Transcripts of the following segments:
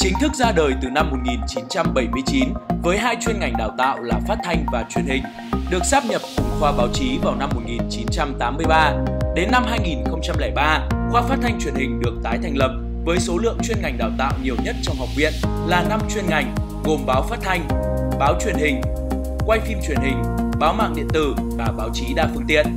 Chính thức ra đời từ năm 1979 với hai chuyên ngành đào tạo là phát thanh và truyền hình, được sáp nhập cùng khoa báo chí vào năm 1983. Đến năm 2003, khoa phát thanh truyền hình được tái thành lập với số lượng chuyên ngành đào tạo nhiều nhất trong học viện là 5 chuyên ngành gồm báo phát thanh, báo truyền hình, quay phim truyền hình, báo mạng điện tử và báo chí đa phương tiện.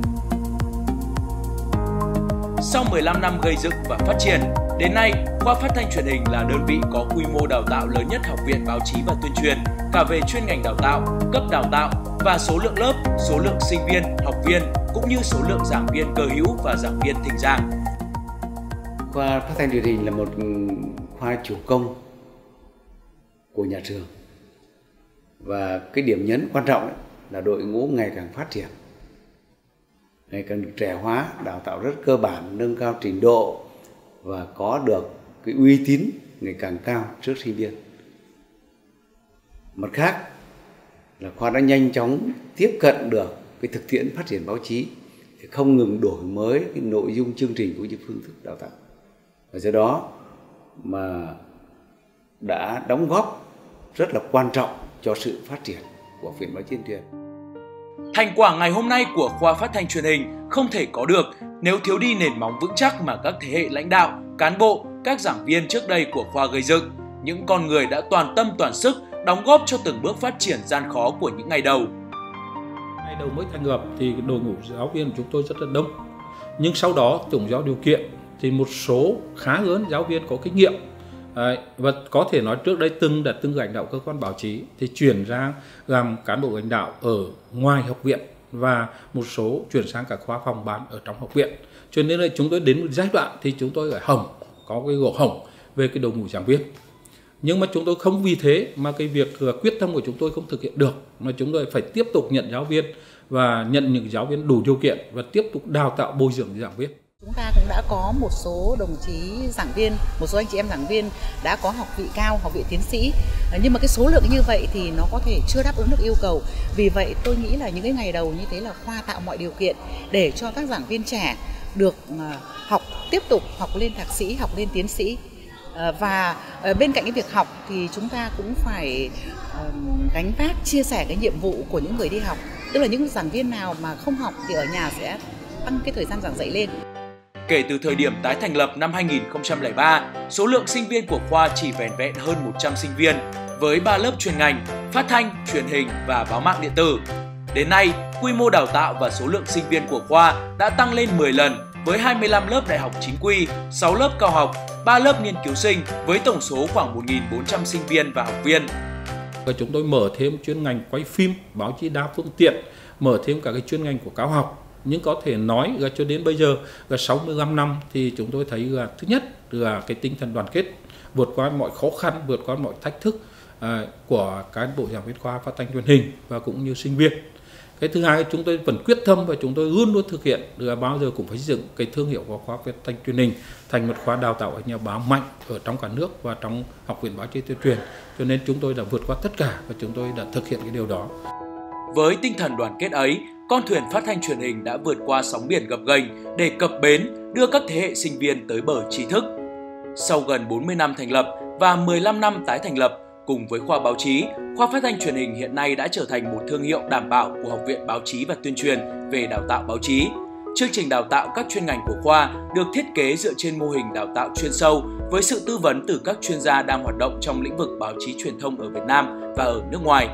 Sau 15 năm gây dựng và phát triển, đến nay, khoa phát thanh truyền hình là đơn vị có quy mô đào tạo lớn nhất Học viện Báo chí và Tuyên truyền, cả về chuyên ngành đào tạo, cấp đào tạo và số lượng lớp, số lượng sinh viên, học viên cũng như số lượng giảng viên cơ hữu và giảng viên thỉnh giảng. Khoa phát thanh truyền hình là một khoa chủ công của nhà trường. Và cái điểm nhấn quan trọng là đội ngũ ngày càng phát triển, ngày càng được trẻ hóa, đào tạo rất cơ bản, nâng cao trình độ và có được cái uy tín ngày càng cao trước sinh viên. Mặt khác là khoa đã nhanh chóng tiếp cận được cái thực tiễn phát triển báo chí, thì không ngừng đổi mới cái nội dung chương trình cũng như phương thức đào tạo. Và do đó mà đã đóng góp rất là quan trọng cho sự phát triển của Học viện Báo chí Tuyên truyền. Thành quả ngày hôm nay của khoa phát thanh truyền hình không thể có được nếu thiếu đi nền móng vững chắc mà các thế hệ lãnh đạo, cán bộ, các giảng viên trước đây của khoa gây dựng, những con người đã toàn tâm toàn sức đóng góp cho từng bước phát triển gian khó của những ngày đầu. Ngày đầu mới thành lập thì đội ngũ giáo viên của chúng tôi rất là đông, nhưng sau đó tổng giáo điều kiện thì một số khá lớn giáo viên có kinh nghiệm. Và có thể nói trước đây từng lãnh đạo cơ quan báo chí thì chuyển ra làm cán bộ lãnh đạo ở ngoài học viện và một số chuyển sang các khoa phòng ban ở trong học viện. Cho nên là chúng tôi đến một giai đoạn thì chúng tôi có cái gỗ hổng về cái đội ngũ giảng viên. Nhưng mà chúng tôi không vì thế mà cái việc quyết tâm của chúng tôi không thực hiện được, mà chúng tôi phải tiếp tục nhận giáo viên và nhận những giáo viên đủ điều kiện và tiếp tục đào tạo bồi dưỡng giảng viên. Chúng ta cũng đã có một số đồng chí giảng viên, một số anh chị em giảng viên đã có học vị cao, học vị tiến sĩ. Nhưng mà cái số lượng như vậy thì nó có thể chưa đáp ứng được yêu cầu. Vì vậy tôi nghĩ là những cái ngày đầu như thế là khoa tạo mọi điều kiện để cho các giảng viên trẻ được tiếp tục học lên thạc sĩ, học lên tiến sĩ. Và bên cạnh cái việc học thì chúng ta cũng phải gánh vác, chia sẻ cái nhiệm vụ của những người đi học. Tức là những giảng viên nào mà không học thì ở nhà sẽ tăng cái thời gian giảng dạy lên. Kể từ thời điểm tái thành lập năm 2003, số lượng sinh viên của khoa chỉ vẻn vẹn hơn 100 sinh viên với 3 lớp chuyên ngành phát thanh, truyền hình và báo mạng điện tử. Đến nay, quy mô đào tạo và số lượng sinh viên của khoa đã tăng lên 10 lần với 25 lớp đại học chính quy, 6 lớp cao học, 3 lớp nghiên cứu sinh với tổng số khoảng 1.400 sinh viên và học viên. Và chúng tôi mở thêm chuyên ngành quay phim, báo chí đa phương tiện, mở thêm cả cái chuyên ngành của cao học. Nhưng có thể nói là cho đến bây giờ là 65 năm thì chúng tôi thấy là thứ nhất là cái tinh thần đoàn kết, vượt qua mọi khó khăn, vượt qua mọi thách thức của cán bộ giảng viên khoa phát thanh truyền hình và cũng như sinh viên. Cái thứ hai, chúng tôi vẫn quyết tâm và chúng tôi luôn luôn thực hiện là bao giờ cũng phải dựng cái thương hiệu của khoa phát thanh truyền hình thành một khoa đào tạo nhà báo mạnh ở trong cả nước và trong Học viện Báo chí Tuyên truyền. Cho nên chúng tôi đã vượt qua tất cả và chúng tôi đã thực hiện cái điều đó. Với tinh thần đoàn kết ấy, con thuyền phát thanh truyền hình đã vượt qua sóng biển gập ghềnh để cập bến, đưa các thế hệ sinh viên tới bờ tri thức. Sau gần 40 năm thành lập và 15 năm tái thành lập, cùng với khoa báo chí, khoa phát thanh truyền hình hiện nay đã trở thành một thương hiệu đảm bảo của Học viện Báo chí và Tuyên truyền về đào tạo báo chí. Chương trình đào tạo các chuyên ngành của khoa được thiết kế dựa trên mô hình đào tạo chuyên sâu với sự tư vấn từ các chuyên gia đang hoạt động trong lĩnh vực báo chí truyền thông ở Việt Nam và ở nước ngoài.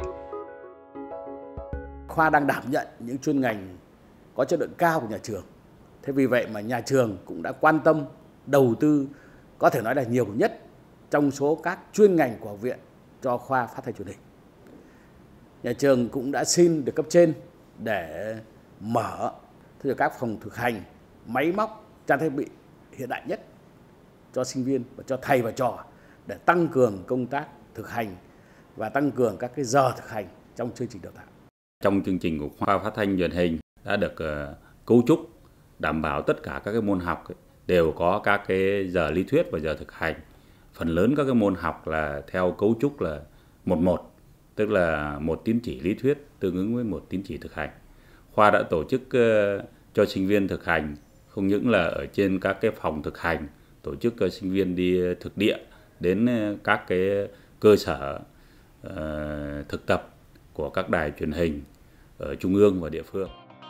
Khoa đang đảm nhận những chuyên ngành có chất lượng cao của nhà trường. Thế vì vậy mà nhà trường cũng đã quan tâm đầu tư, có thể nói là nhiều nhất trong số các chuyên ngành của học viện cho khoa phát thanh truyền hình. Nhà trường cũng đã xin được cấp trên để mở các phòng thực hành, máy móc, trang thiết bị hiện đại nhất cho sinh viên và cho thầy và trò để tăng cường công tác thực hành và tăng cường các cái giờ thực hành trong chương trình đào tạo. Trong chương trình của khoa phát thanh truyền hình đã được cấu trúc đảm bảo tất cả các cái môn học đều có các cái giờ lý thuyết và giờ thực hành. Phần lớn các cái môn học là theo cấu trúc là 1-1, tức là một tín chỉ lý thuyết tương ứng với một tín chỉ thực hành. Khoa đã tổ chức cho sinh viên thực hành không những là ở trên các cái phòng thực hành, tổ chức cho sinh viên đi thực địa đến các cái cơ sở thực tập của các đài truyền hình ở trung ương và địa phương.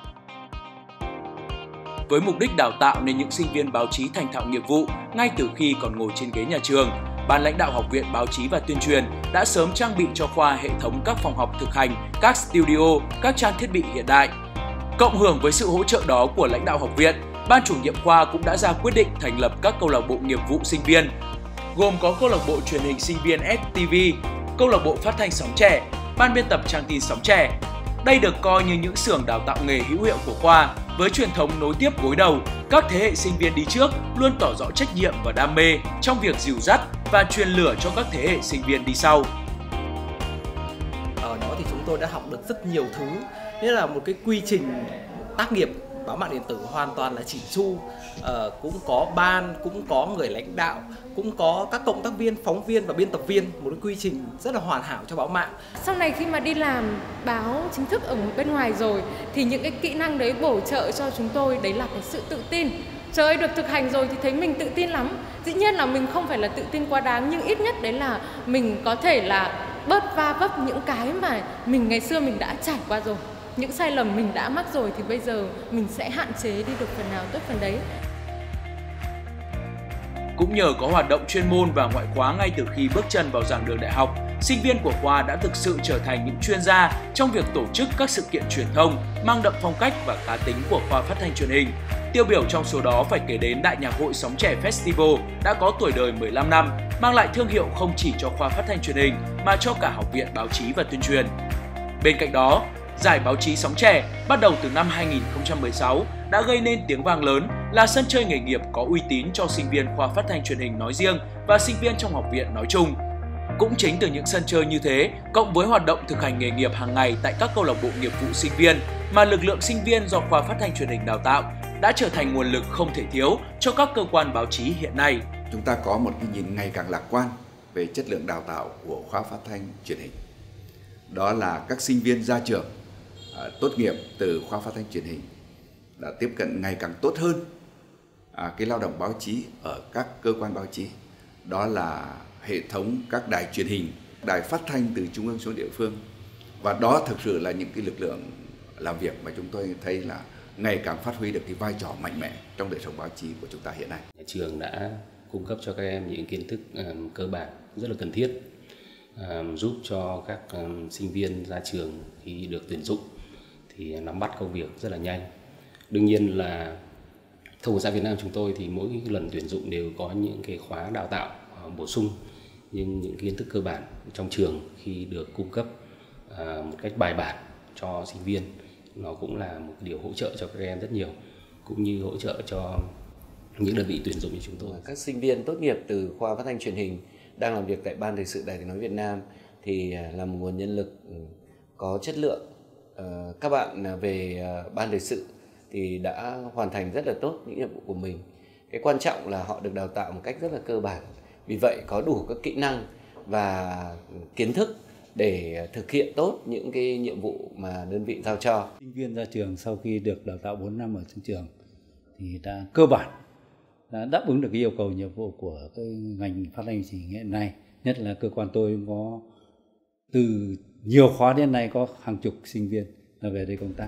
Với mục đích đào tạo nên những sinh viên báo chí thành thạo nghiệp vụ ngay từ khi còn ngồi trên ghế nhà trường, Ban lãnh đạo Học viện Báo chí và Tuyên truyền đã sớm trang bị cho khoa hệ thống các phòng học thực hành, các studio, các trang thiết bị hiện đại. Cộng hưởng với sự hỗ trợ đó của lãnh đạo học viện, Ban chủ nhiệm khoa cũng đã ra quyết định thành lập các câu lạc bộ nghiệp vụ sinh viên, gồm có câu lạc bộ truyền hình sinh viên STV, câu lạc bộ phát thanh sóng trẻ, ban biên tập trang tin sóng trẻ. Đây được coi như những xưởng đào tạo nghề hữu hiệu của khoa, với truyền thống nối tiếp gối đầu, các thế hệ sinh viên đi trước luôn tỏ rõ trách nhiệm và đam mê trong việc dìu dắt và truyền lửa cho các thế hệ sinh viên đi sau. Ở đó thì chúng tôi đã học được rất nhiều thứ, như là một cái quy trình tác nghiệp báo mạng điện tử hoàn toàn là chỉn chu, cũng có ban, cũng có người lãnh đạo, cũng có các cộng tác viên, phóng viên và biên tập viên, một cái quy trình rất là hoàn hảo cho báo mạng. Sau này khi mà đi làm báo chính thức ở bên ngoài rồi thì những cái kỹ năng đấy bổ trợ cho chúng tôi, đấy là cái sự tự tin. Trời ơi, được thực hành rồi thì thấy mình tự tin lắm. Dĩ nhiên là mình không phải là tự tin quá đáng, nhưng ít nhất đấy là mình có thể là bớt va vấp những cái mà mình ngày xưa mình đã trải qua rồi. Những sai lầm mình đã mắc rồi thì bây giờ mình sẽ hạn chế đi được phần nào tốt phần đấy. Cũng nhờ có hoạt động chuyên môn và ngoại khóa ngay từ khi bước chân vào giảng đường đại học, sinh viên của khoa đã thực sự trở thành những chuyên gia trong việc tổ chức các sự kiện truyền thông mang đậm phong cách và cá tính của khoa phát thanh truyền hình. Tiêu biểu trong số đó phải kể đến Đại nhạc hội Sóng Trẻ Festival đã có tuổi đời 15 năm, mang lại thương hiệu không chỉ cho khoa phát thanh truyền hình mà cho cả Học viện Báo chí và Tuyên truyền. Bên cạnh đó, Giải báo chí Sóng Trẻ bắt đầu từ năm 2016 đã gây nên tiếng vang lớn, là sân chơi nghề nghiệp có uy tín cho sinh viên khoa phát thanh truyền hình nói riêng và sinh viên trong học viện nói chung. Cũng chính từ những sân chơi như thế, cộng với hoạt động thực hành nghề nghiệp hàng ngày tại các câu lạc bộ nghiệp vụ sinh viên mà lực lượng sinh viên do khoa phát thanh truyền hình đào tạo đã trở thành nguồn lực không thể thiếu cho các cơ quan báo chí hiện nay. Chúng ta có một cái nhìn ngày càng lạc quan về chất lượng đào tạo của khoa phát thanh truyền hình. Đó là các sinh viên ra trường tốt nghiệp từ khoa phát thanh truyền hình đã tiếp cận ngày càng tốt hơn cái lao động báo chí ở các cơ quan báo chí. Đó là hệ thống các đài truyền hình, đài phát thanh từ trung ương xuống địa phương. Và đó thực sự là những cái lực lượng làm việc mà chúng tôi thấy là ngày càng phát huy được cái vai trò mạnh mẽ trong đời sống báo chí của chúng ta hiện nay. Nhà trường đã cung cấp cho các em những kiến thức cơ bản rất là cần thiết, giúp cho các sinh viên ra trường khi được tuyển dụng thì nắm bắt công việc rất là nhanh. Đương nhiên là Thông tấn xã Việt Nam chúng tôi thì mỗi lần tuyển dụng đều có những cái khóa đào tạo bổ sung, nhưng những kiến thức cơ bản trong trường khi được cung cấp một cách bài bản cho sinh viên, nó cũng là một điều hỗ trợ cho các em rất nhiều, cũng như hỗ trợ cho những đơn vị tuyển dụng như chúng tôi. Các sinh viên tốt nghiệp từ khoa phát thanh truyền hình đang làm việc tại Ban Thời sự Đài Tiếng nói Việt Nam thì là một nguồn nhân lực có chất lượng. Các bạn về Ban Thời sự thì đã hoàn thành rất là tốt những nhiệm vụ của mình. Cái quan trọng là họ được đào tạo một cách rất là cơ bản. Vì vậy có đủ các kỹ năng và kiến thức để thực hiện tốt những cái nhiệm vụ mà đơn vị giao cho. Sinh viên ra trường sau khi được đào tạo 4 năm ở trong trường thì đã cơ bản đã đáp ứng được cái yêu cầu nhiệm vụ của cái ngành phát thanh truyền hình hiện nay. Nhất là cơ quan tôi có từ nhiều khóa đến nay có hàng chục sinh viên là về đây công tác.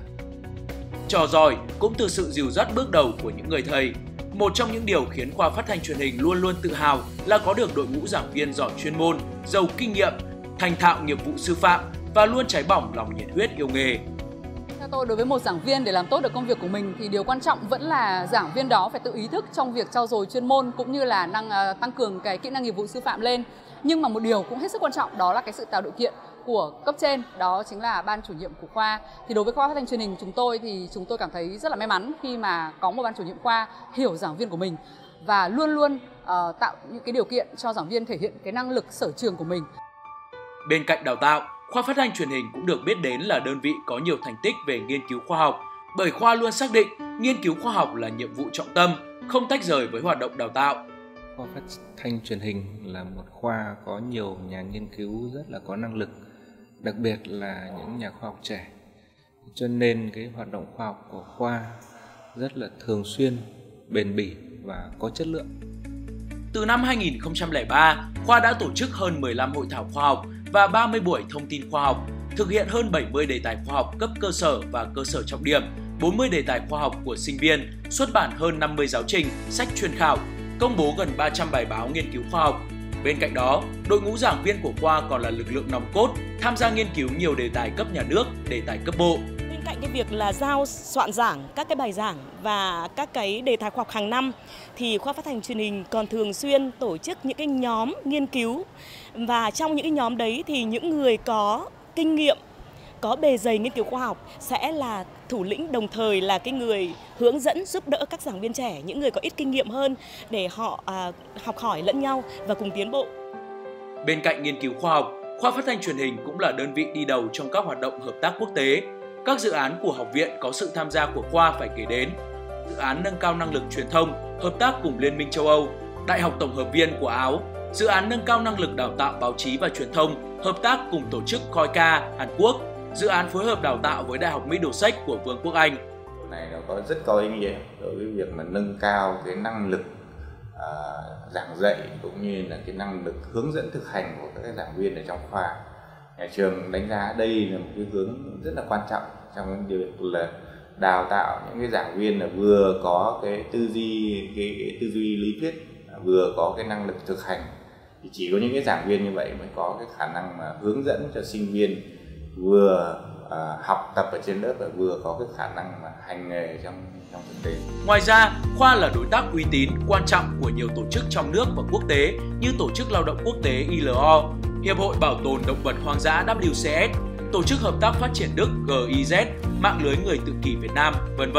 Trò giỏi cũng từ sự dìu dắt bước đầu của những người thầy. Một trong những điều khiến khoa phát thanh truyền hình luôn luôn tự hào là có được đội ngũ giảng viên giỏi chuyên môn, giàu kinh nghiệm, thành thạo nghiệp vụ sư phạm và luôn cháy bỏng lòng nhiệt huyết yêu nghề. Theo tôi, đối với một giảng viên để làm tốt được công việc của mình thì điều quan trọng vẫn là giảng viên đó phải tự ý thức trong việc trau dồi chuyên môn cũng như là tăng cường cái kỹ năng nghiệp vụ sư phạm lên. Nhưng mà một điều cũng hết sức quan trọng đó là cái sự tạo điều kiện của cấp trên, đó chính là ban chủ nhiệm của khoa. Thì đối với khoa phát thanh truyền hình chúng tôi cảm thấy rất là may mắn khi mà có một ban chủ nhiệm khoa hiểu giảng viên của mình và luôn luôn tạo những cái điều kiện cho giảng viên thể hiện cái năng lực sở trường của mình. Bên cạnh đào tạo, khoa phát thanh truyền hình cũng được biết đến là đơn vị có nhiều thành tích về nghiên cứu khoa học, bởi khoa luôn xác định nghiên cứu khoa học là nhiệm vụ trọng tâm, không tách rời với hoạt động đào tạo. Khoa phát thanh truyền hình là một khoa có nhiều nhà nghiên cứu rất là có năng lực, đặc biệt là những nhà khoa học trẻ. Cho nên cái hoạt động khoa học của khoa rất là thường xuyên, bền bỉ và có chất lượng. Từ năm 2003, khoa đã tổ chức hơn 15 hội thảo khoa học và 30 buổi thông tin khoa học, thực hiện hơn 70 đề tài khoa học cấp cơ sở và cơ sở trọng điểm, 40 đề tài khoa học của sinh viên, xuất bản hơn 50 giáo trình, sách chuyên khảo, công bố gần 300 bài báo nghiên cứu khoa học. Bên cạnh đó, đội ngũ giảng viên của khoa còn là lực lượng nòng cốt, tham gia nghiên cứu nhiều đề tài cấp nhà nước, đề tài cấp bộ. Bên cạnh cái việc là giao soạn giảng, các cái bài giảng và các cái đề tài khoa học hàng năm, thì khoa phát thanh truyền hình còn thường xuyên tổ chức những cái nhóm nghiên cứu. Và trong những cái nhóm đấy thì những người có kinh nghiệm, có bề dày nghiên cứu khoa học sẽ là thủ lĩnh, đồng thời là cái người hướng dẫn giúp đỡ các giảng viên trẻ, những người có ít kinh nghiệm hơn để họ học hỏi lẫn nhau và cùng tiến bộ. Bên cạnh nghiên cứu khoa học, khoa phát thanh truyền hình cũng là đơn vị đi đầu trong các hoạt động hợp tác quốc tế. Các dự án của học viện có sự tham gia của khoa phải kể đến: dự án nâng cao năng lực truyền thông, hợp tác cùng Liên minh châu Âu, Đại học Tổng hợp viên của Áo, dự án nâng cao năng lực đào tạo báo chí và truyền thông, hợp tác cùng tổ chức KOICA Hàn Quốc, dự án phối hợp đào tạo với Đại học Middlesex của Vương quốc Anh. Này nó có rất có ý nghĩa đối với việc mà nâng cao cái năng lực giảng dạy cũng như là cái năng lực hướng dẫn thực hành của các giảng viên ở trong khoa. Nhà trường đánh giá đây là một cái hướng rất là quan trọng trong việc là đào tạo những cái giảng viên là vừa có cái tư duy lý thuyết, vừa có cái năng lực thực hành. Thì chỉ có những cái giảng viên như vậy mới có cái khả năng mà hướng dẫn cho sinh viên vừa học tập ở trên lớp và vừa có cái khả năng mà hành nghề trong thực tế. Ngoài ra, khoa là đối tác uy tín, quan trọng của nhiều tổ chức trong nước và quốc tế như Tổ chức Lao động Quốc tế ILO, Hiệp hội Bảo tồn Động vật Hoang dã WCS, Tổ chức Hợp tác Phát triển Đức GIZ, Mạng lưới người tự kỷ Việt Nam, v.v.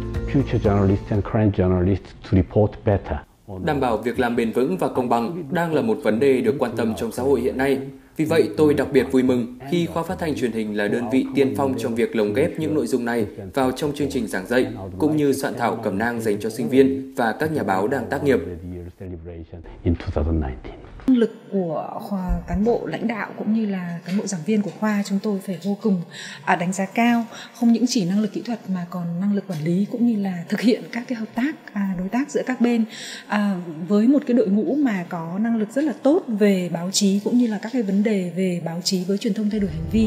Đảm bảo việc làm bền vững và công bằng đang là một vấn đề được quan tâm trong xã hội hiện nay. Vì vậy, tôi đặc biệt vui mừng khi khoa phát thanh truyền hình là đơn vị tiên phong trong việc lồng ghép những nội dung này vào trong chương trình giảng dạy, cũng như soạn thảo cẩm nang dành cho sinh viên và các nhà báo đang tác nghiệp. Năng lực của cán bộ lãnh đạo cũng như là cán bộ giảng viên của khoa chúng tôi phải vô cùng đánh giá cao, không những chỉ năng lực kỹ thuật mà còn năng lực quản lý cũng như là thực hiện các cái hợp tác đối tác giữa các bên với một cái đội ngũ mà có năng lực rất là tốt về báo chí cũng như là các cái vấn đề về báo chí với truyền thông thay đổi hành vi.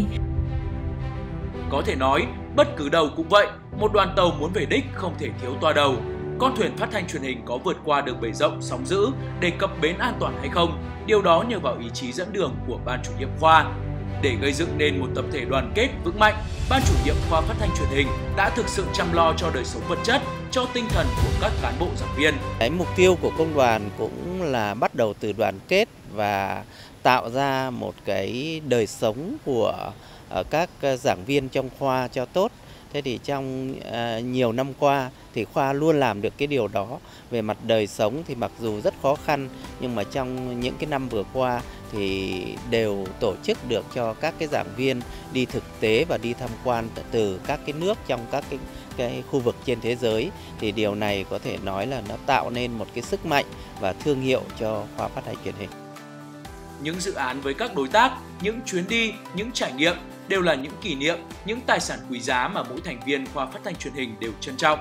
Có thể nói, bất cứ đâu cũng vậy, một đoàn tàu muốn về đích không thể thiếu toa đầu. Con thuyền phát thanh truyền hình có vượt qua được bể rộng sóng dữ để cập bến an toàn hay không? Điều đó nhờ vào ý chí dẫn đường của ban chủ nhiệm khoa. Để gây dựng nên một tập thể đoàn kết vững mạnh, ban chủ nhiệm khoa phát thanh truyền hình đã thực sự chăm lo cho đời sống vật chất, cho tinh thần của các cán bộ giảng viên. Cái mục tiêu của công đoàn cũng là bắt đầu từ đoàn kết và tạo ra một cái đời sống của các giảng viên trong khoa cho tốt. Thế thì trong nhiều năm qua thì khoa luôn làm được cái điều đó. Về mặt đời sống thì mặc dù rất khó khăn, nhưng mà trong những cái năm vừa qua thì đều tổ chức được cho các cái giảng viên đi thực tế và đi tham quan từ các cái nước trong các cái khu vực trên thế giới. Thì điều này có thể nói là nó tạo nên một cái sức mạnh và thương hiệu cho khoa phát thanh truyền hình. Những dự án với các đối tác, những chuyến đi, những trải nghiệm đều là những kỷ niệm, những tài sản quý giá mà mỗi thành viên khoa phát thanh truyền hình đều trân trọng.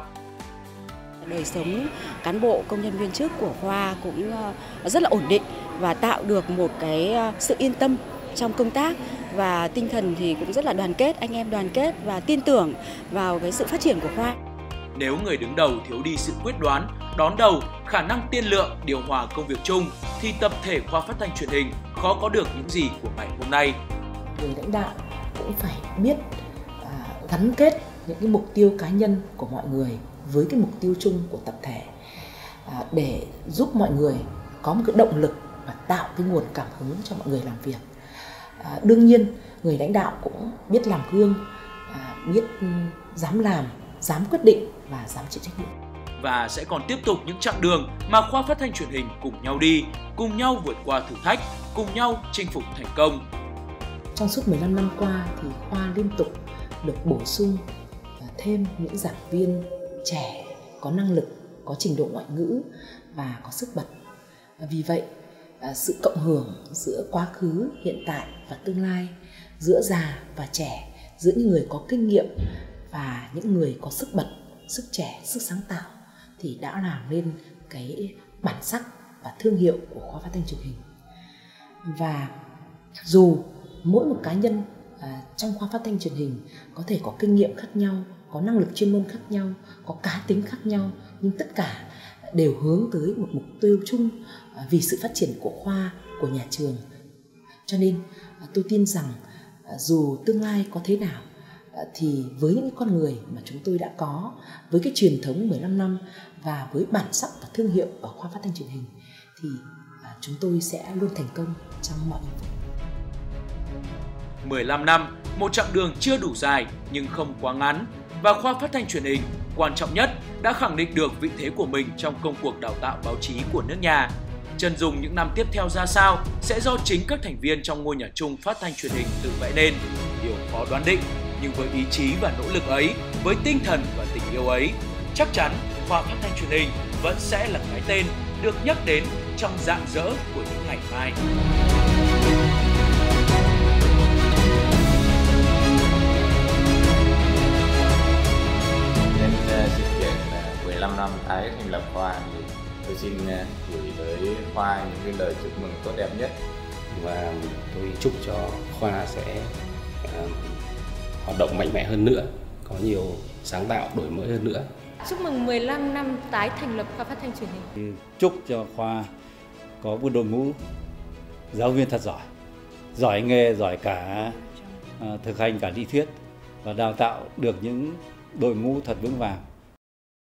Đời sống cán bộ, công nhân viên chức của khoa cũng rất là ổn định và tạo được một cái sự yên tâm trong công tác, và tinh thần thì cũng rất là đoàn kết, anh em đoàn kết và tin tưởng vào cái sự phát triển của khoa. Nếu người đứng đầu thiếu đi sự quyết đoán, đón đầu, khả năng tiên lượng, điều hòa công việc chung thì tập thể khoa phát thanh truyền hình khó có được những gì của ngày hôm nay. Người lãnh đạo cũng phải biết gắn kết những cái mục tiêu cá nhân của mọi người với cái mục tiêu chung của tập thể để giúp mọi người có một cái động lực và tạo cái nguồn cảm hứng cho mọi người làm việc. Đương nhiên người lãnh đạo cũng biết làm gương, biết dám làm, dám quyết định và dám chịu trách nhiệm. Và sẽ còn tiếp tục những chặng đường mà khoa phát thanh truyền hình cùng nhau đi, cùng nhau vượt qua thử thách, cùng nhau chinh phục thành công. Trong suốt 15 năm qua thì khoa liên tục được bổ sung thêm những giảng viên trẻ có năng lực, có trình độ ngoại ngữ và có sức bật. Vì vậy, sự cộng hưởng giữa quá khứ, hiện tại và tương lai, giữa già và trẻ, giữa những người có kinh nghiệm và những người có sức bật, sức trẻ, sức sáng tạo thì đã làm nên cái bản sắc và thương hiệu của khoa phát thanh truyền hình. Và dù mỗi một cá nhân trong khoa phát thanh truyền hình có thể có kinh nghiệm khác nhau, có năng lực chuyên môn khác nhau, có cá tính khác nhau, nhưng tất cả đều hướng tới một mục tiêu chung vì sự phát triển của khoa, của nhà trường. Cho nên tôi tin rằng dù tương lai có thế nào thì với những con người mà chúng tôi đã có, với cái truyền thống 15 năm và với bản sắc và thương hiệu ở khoa phát thanh truyền hình thì chúng tôi sẽ luôn thành công trong mọi lĩnh vực. 15 năm, một chặng đường chưa đủ dài nhưng không quá ngắn, và khoa phát thanh truyền hình quan trọng nhất đã khẳng định được vị thế của mình trong công cuộc đào tạo báo chí của nước nhà. Chân dung những năm tiếp theo ra sao sẽ do chính các thành viên trong ngôi nhà chung phát thanh truyền hình tự vẽ nên. Điều khó đoán định, nhưng với ý chí và nỗ lực ấy, với tinh thần và tình yêu ấy, chắc chắn khoa phát thanh truyền hình vẫn sẽ là cái tên được nhắc đến trong rạng rỡ của những ngày mai. Nhân sự kiện 15 năm tái thành lập khoa thì tôi xin gửi tới khoa những cái lời chúc mừng tốt đẹp nhất, và tôi chúc cho khoa sẽ hoạt động mạnh mẽ hơn nữa, có nhiều sáng tạo đổi mới hơn nữa. Chúc mừng 15 năm tái thành lập khoa phát thanh truyền hình. Chúc cho khoa có một đội ngũ giáo viên thật giỏi, giỏi nghề, giỏi cả thực hành cả lý thuyết, và đào tạo được những đội ngũ thật vững vàng.